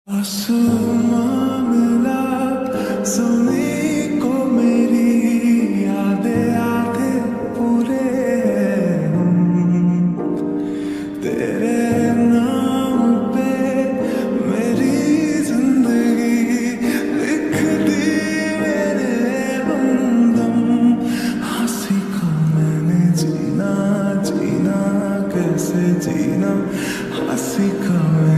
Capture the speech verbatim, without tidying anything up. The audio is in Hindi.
आसमां मिला ज़मीं को मेरी यादें आधे पूरे हैं हम। तेरे नाम पे मेरी जिंदगी लिख दी मेरे हमदम। हाँ सीखा मैंने जीना जीना कैसे जीना, हाँ सीखा मैंने